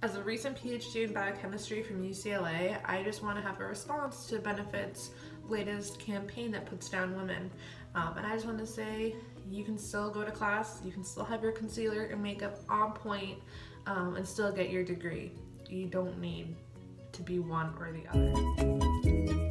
As a recent PhD in biochemistry from UCLA, I just want to have a response to Benefit's latest campaign that puts down women. And I just want to say, you can still go to class, you can still have your concealer and makeup on point, and still get your degree. You don't need to be one or the other.